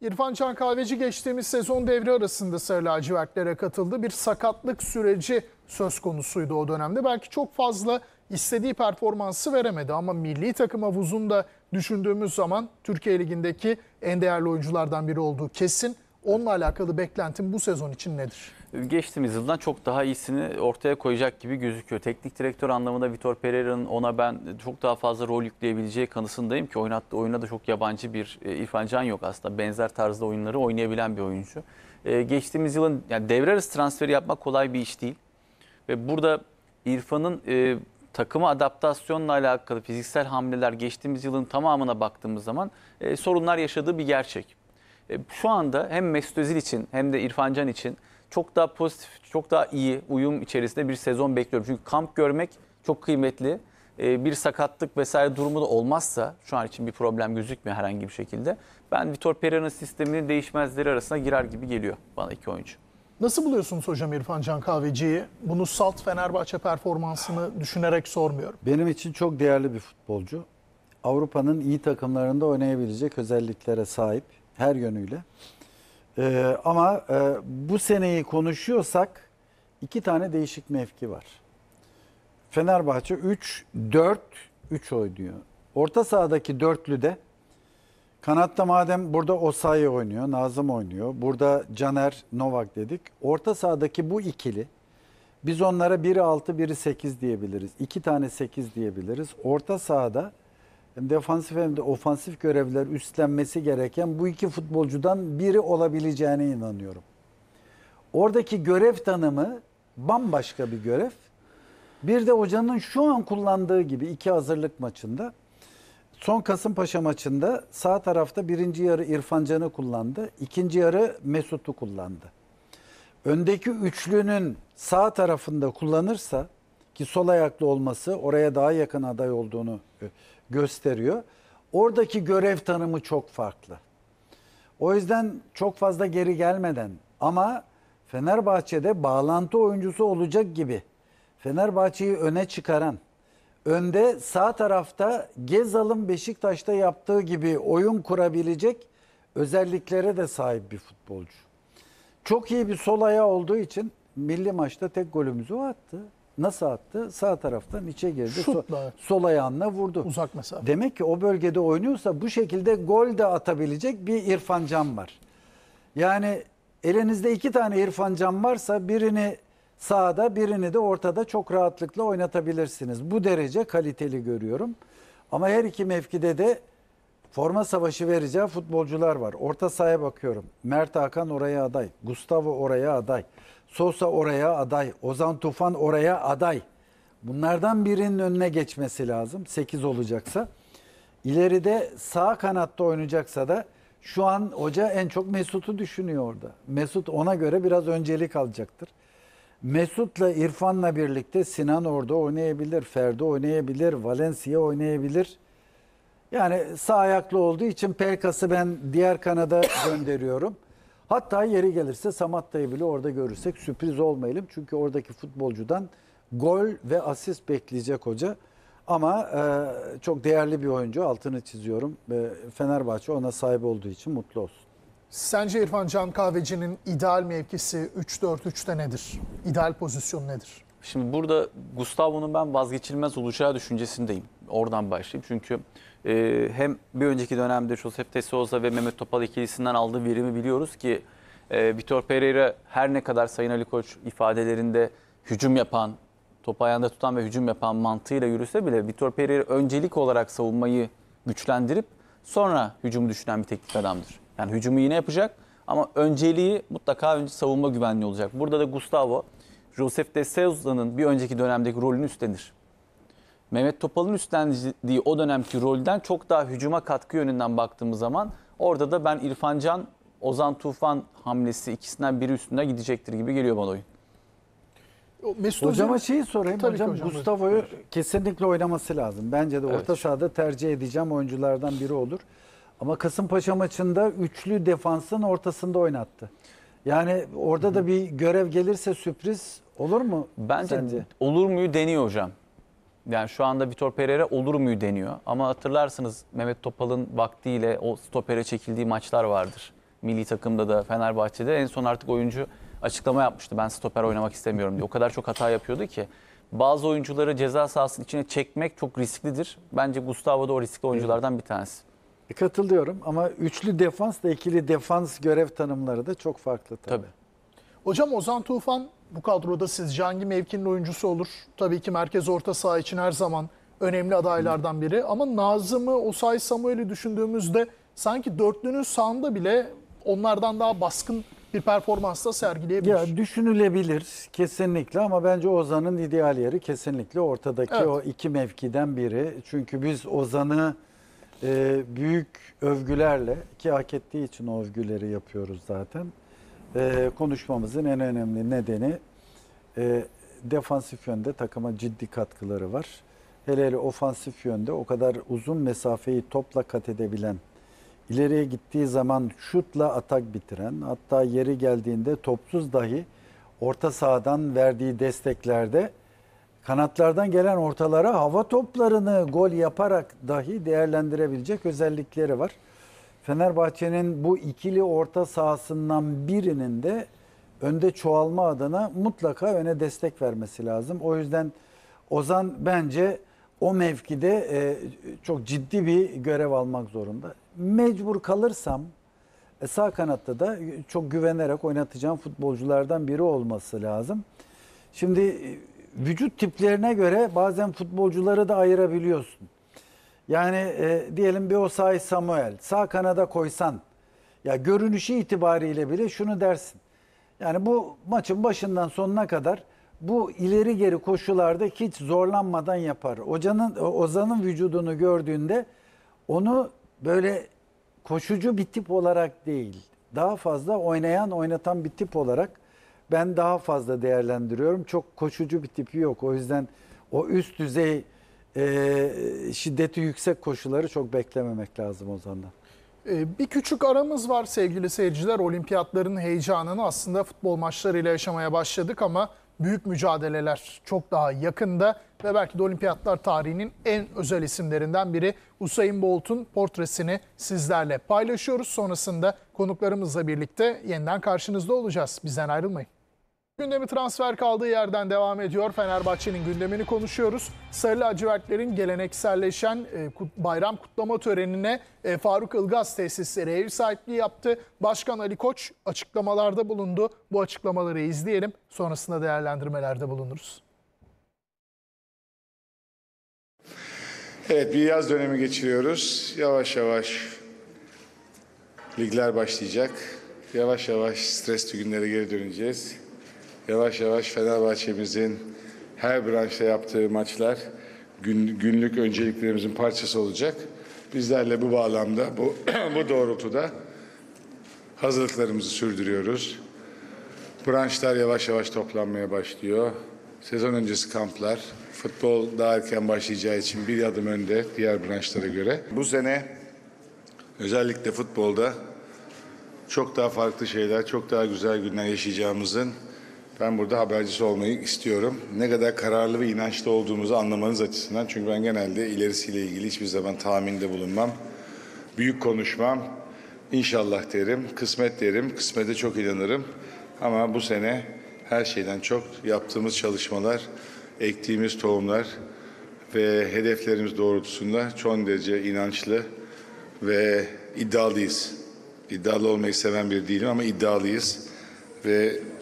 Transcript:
İrfan Can Kahveci geçtiğimiz sezon devre arasında Sarı lacivertlere katıldı. Bir sakatlık süreci söz konusuydu o dönemde. Belki çok fazla istediği performansı veremedi ama milli takım havuzunda düşündüğümüz zaman Türkiye Ligi'ndeki en değerli oyunculardan biri olduğu kesin. Onunla alakalı beklentim bu sezon için nedir? Geçtiğimiz yıldan çok daha iyisini ortaya koyacak gibi gözüküyor. Teknik direktör anlamında Vitor Pereira'nın ona ben çok daha fazla rol yükleyebileceği kanısındayım ki oynattığı oyuna da çok yabancı bir İrfan Can yok aslında. Benzer tarzda oyunları oynayabilen bir oyuncu. Geçtiğimiz yılın yani devre arası transferi yapmak kolay bir iş değil. Ve burada İrfan'ın takıma adaptasyonla alakalı fiziksel hamleler geçtiğimiz yılın tamamına baktığımız zaman sorunlar yaşadığı bir gerçek. Şu anda hem Mesut Özil için hem de İrfan Can için çok daha pozitif, çok daha iyi uyum içerisinde bir sezon bekliyorum. Çünkü kamp görmek çok kıymetli. Bir sakatlık vesaire durumu da olmazsa şu an için bir problem gözükmüyor herhangi bir şekilde. Ben Vitor Pereira'nın sisteminin değişmezleri arasına girer gibi geliyor bana iki oyuncu. Nasıl buluyorsunuz hocam İrfan Can Kahveci'yi? Bunu salt Fenerbahçe performansını düşünerek sormuyorum. Benim için çok değerli bir futbolcu. Avrupa'nın iyi takımlarında oynayabilecek özelliklere sahip her yönüyle. Ama bu seneyi konuşuyorsak iki tane değişik mevki var. Fenerbahçe 3-4-3 oynuyor. Orta sahadaki dörtlüde kanatta madem burada Osayi oynuyor, Nazım oynuyor. Burada Caner, Novak dedik. Orta sahadaki bu ikili biz onlara biri 6, biri 8 diyebiliriz. 2 tane 8 diyebiliriz. Orta sahada hem defansif hem de ofansif görevler üstlenmesi gereken bu iki futbolcudan biri olabileceğine inanıyorum. Oradaki görev tanımı bambaşka bir görev. Bir de hocanın şu an kullandığı gibi iki hazırlık maçında, son Kasımpaşa maçında sağ tarafta birinci yarı İrfan Can'ı kullandı, ikinci yarı Mesut'u kullandı. Öndeki üçlünün sağ tarafında kullanırsa ki sol ayaklı olması oraya daha yakın aday olduğunu gösteriyor. Oradaki görev tanımı çok farklı. O yüzden çok fazla geri gelmeden ama Fenerbahçe'de bağlantı oyuncusu olacak gibi Fenerbahçe'yi öne çıkaran, önde sağ tarafta Gezal'ın Beşiktaş'ta yaptığı gibi oyun kurabilecek özelliklere de sahip bir futbolcu. Çok iyi bir sol ayağı olduğu için milli maçta tek golümüzü o attı. Nasıl attı? Sağ taraftan içe girdi. Şutla. Sol ayağına vurdu. Uzak mesafe. Demek ki o bölgede oynuyorsa bu şekilde gol de atabilecek bir İrfan Can var. Yani elinizde iki tane İrfan Can varsa birini sağda birini de ortada çok rahatlıkla oynatabilirsiniz. Bu derece kaliteli görüyorum. Ama her iki mevkide de forma savaşı vereceği futbolcular var. Orta sahaya bakıyorum. Mert Hakan oraya aday. Gustavo oraya aday. Sosa oraya aday. Ozan Tufan oraya aday. Bunlardan birinin önüne geçmesi lazım. 8 olacaksa. İleride sağ kanatta oynayacaksa da şu an hoca en çok Mesut'u düşünüyor orada. Mesut ona göre biraz öncelik alacaktır. Mesut'la İrfan'la birlikte Sinan orada oynayabilir. Ferdi oynayabilir. Valencia oynayabilir. Yani sağ ayaklı olduğu için Pelkas'ı ben diğer kanada gönderiyorum. Hatta yeri gelirse Samatta'yı bile orada görürsek sürpriz olmayalım. Çünkü oradaki futbolcudan gol ve asist bekleyecek hoca. Ama çok değerli bir oyuncu, altını çiziyorum. Fenerbahçe ona sahip olduğu için mutlu olsun. Sence İrfan Can Kahveci'nin ideal mevkisi 3-4-3'te nedir? İdeal pozisyon nedir? Şimdi burada Gustavo'nun ben vazgeçilmez olacağı düşüncesindeyim. Oradan başlayayım. Çünkü hem bir önceki dönemde Josef de Souza ve Mehmet Topal ikilisinden aldığı verimi biliyoruz ki Vitor Pereira her ne kadar Sayın Ali Koç ifadelerinde hücum yapan, topu ayağında tutan ve hücum yapan mantığıyla yürüse bile Vitor Pereira öncelik olarak savunmayı güçlendirip sonra hücumu düşünen bir teknik adamdır. Yani hücumu yine yapacak ama önceliği mutlaka önce savunma güvenliği olacak. Burada da Gustavo, Josef de Souza'nın bir önceki dönemdeki rolünü üstlenir. Mehmet Topal'ın üstlendiği o dönemki rolden çok daha hücuma katkı yönünden baktığımız zaman orada da ben İrfan Can, Ozan Tufan hamlesi ikisinden biri üstüne gidecektir gibi geliyor bana oyun. Hocama şeyi sorayım. Tabii hocam Gustavo'yu kesinlikle oynaması lazım. Bence de orta sahada tercih edeceğim oyunculardan biri olur. Ama Kasımpaşa maçında üçlü defansın ortasında oynattı. Yani orada da bir görev gelirse sürpriz olur mu? Bence sence? Olur muyu deniyor hocam. Yani şu anda Vitor Pereira olur muyu deniyor. Ama hatırlarsınız Mehmet Topal'ın vaktiyle o stopere çekildiği maçlar vardır. milli takımda da Fenerbahçe'de en son artık oyuncu açıklama yapmıştı. Ben stoper oynamak istemiyorum diye. O kadar çok hata yapıyordu ki. Bazı oyuncuları ceza sahasının içine çekmek çok risklidir. Bence Gustavo da o riskli oyunculardan bir tanesi. Katılıyorum ama üçlü defans da ikili defans görev tanımları da çok farklı tabii. Tabii. Hocam Ozan Tufan bu kadroda sizce hangi mevkinin oyuncusu olur? Tabii ki merkez orta saha için her zaman önemli adaylardan biri. Ama Nazım'ı, Osayi Samuel'i düşündüğümüzde sanki dörtlünün sağında bile onlardan daha baskın bir performansla sergileyebilir. Ya düşünülebilir kesinlikle ama bence Ozan'ın ideal yeri kesinlikle ortadaki Evet. o iki mevkiden biri. Çünkü biz Ozan'ı büyük övgülerle, ki hak ettiği için o övgüleri yapıyoruz zaten. Konuşmamızın en önemli nedeni defansif yönde takıma ciddi katkıları var. Hele hele ofansif yönde o kadar uzun mesafeyi topla kat edebilen, ileriye gittiği zaman şutla atak bitiren, hatta yeri geldiğinde topsuz dahi orta sahadan verdiği desteklerde kanatlardan gelen ortalara hava toplarını gol yaparak dahi değerlendirebilecek özellikleri var. Fenerbahçe'nin bu ikili orta sahasından birinin de önde çoğalma adına mutlaka öne destek vermesi lazım. O yüzden Ozan bence o mevkide çok ciddi bir görev almak zorunda. Mecbur kalırsam sağ kanatta da çok güvenerek oynatacağım futbolculardan biri olması lazım. Şimdi vücut tiplerine göre bazen futbolcuları da ayırabiliyorsun. Yani diyelim bir Osayi Samuel sağ kanada koysan ya görünüşü itibariyle bile şunu dersin. Yani bu maçın başından sonuna kadar bu ileri geri koşularda hiç zorlanmadan yapar. Ozan'ın vücudunu gördüğünde onu böyle koşucu bir tip olarak değil, daha fazla oynatan bir tip olarak ben daha fazla değerlendiriyorum. Çok koşucu bir tipi yok. O yüzden o üst düzey şiddeti yüksek koşuları çok beklememek lazım Ozan'dan. Bir küçük aramız var sevgili seyirciler. Olimpiyatların heyecanını aslında futbol maçlarıyla yaşamaya başladık ama büyük mücadeleler çok daha yakında ve belki de olimpiyatlar tarihinin en özel isimlerinden biri Usain Bolt'un portresini sizlerle paylaşıyoruz. Sonrasında konuklarımızla birlikte yeniden karşınızda olacağız. Bizden ayrılmayın. Gündemi transfer kaldığı yerden devam ediyor. Fenerbahçe'nin gündemini konuşuyoruz. Sarı lacivertlerin gelenekselleşen bayram kutlama törenine Faruk Ilgaz tesisleri ev sahipliği yaptı. Başkan Ali Koç açıklamalarda bulundu. Bu açıklamaları izleyelim. Sonrasında değerlendirmelerde bulunuruz. Evet, bir yaz dönemi geçiriyoruz. Yavaş yavaş ligler başlayacak. Yavaş yavaş stresli günlere geri döneceğiz. Yavaş yavaş Fenerbahçe'mizin her branşta yaptığı maçlar günlük önceliklerimizin parçası olacak. Bizlerle bu bağlamda, bu doğrultuda hazırlıklarımızı sürdürüyoruz. Branşlar yavaş yavaş toplanmaya başlıyor. Sezon öncesi kamplar, futbol daha erken başlayacağı için bir adım önde diğer branşlara göre. Bu sene özellikle futbolda çok daha farklı şeyler, çok daha güzel günler yaşayacağımızın ben burada habercisi olmayı istiyorum. Ne kadar kararlı ve inançlı olduğumuzu anlamanız açısından. Çünkü ben genelde ilerisiyle ilgili hiçbir zaman tahminde bulunmam. Büyük konuşmam. İnşallah derim, kısmet derim. Kısmete çok inanırım. Ama bu sene her şeyden çok yaptığımız çalışmalar, ektiğimiz tohumlar ve hedeflerimiz doğrultusunda çok derece inançlı ve iddialıyız. İddialı olmayı seven biri değilim ama iddialıyız. Ve